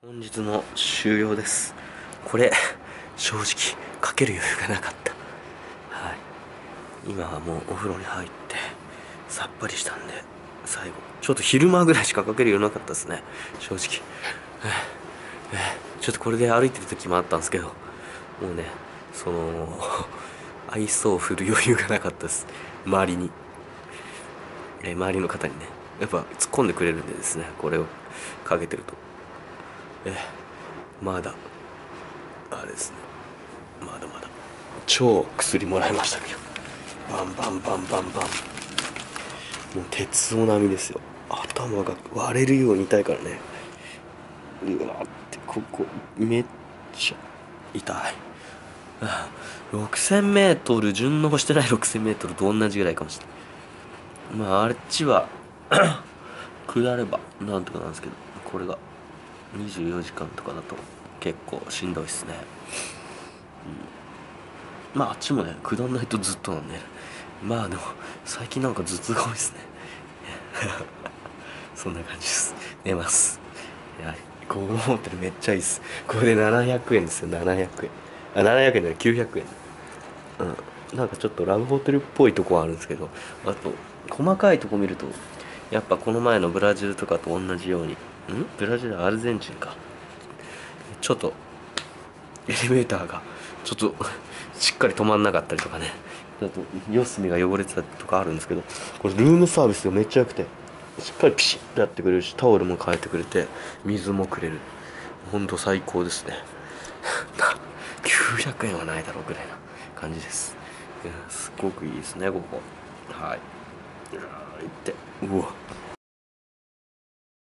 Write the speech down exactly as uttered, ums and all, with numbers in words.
本日の終了です。これ正直かける余裕がなかった。はい、今はもうお風呂に入ってさっぱりしたんで、最後ちょっと昼間ぐらいしかかける余裕なかったですね、正直。ちょっとこれで歩いてる時もあったんですけど、もうね、その愛想を振る余裕がなかったです、周りに。え周りの方にね、やっぱ突っ込んでくれるんでですね、これをかけてると、えまだあれですね、まだまだ超薬もらいましたけど、バンバンバンバンバン、もう鉄を並みですよ。頭が割れるように痛いからね。うわーって、ここめっちゃ痛い。ろくせんメートル、順応してないろくせんメートルと同じぐらいかもしれない。まああっちは下ればなんとかなんですけど、これがにじゅうよじかんとかだと結構しんどいっすね。うん、まああっちもね、下んないとずっとなんで、ね、まあでも最近なんか頭痛が多いっすねそんな感じです。寝ます。はい、このホテルめっちゃいいっす。これでななひゃくえんですよ。ななひゃくえん、あ、ななひゃくえんじゃない、きゅうひゃくえん。うん、なんかちょっとラブホテルっぽいとこはあるんですけど、あと細かいとこ見るとやっぱこの前のブラジルとかと同じように、んブラジル、アルゼンチンか、ちょっとエレベーターがちょっとしっかり止まんなかったりとかね、あと四隅が汚れてたりとかあるんですけど、これルームサービスがめっちゃ良くて、しっかりピシッとやってくれるし、タオルも変えてくれて、水もくれる。ほんと最高ですねきゅうひゃくえんはないだろうぐらいな感じです。すっごくいいですね、ここ。はい。行って、うわ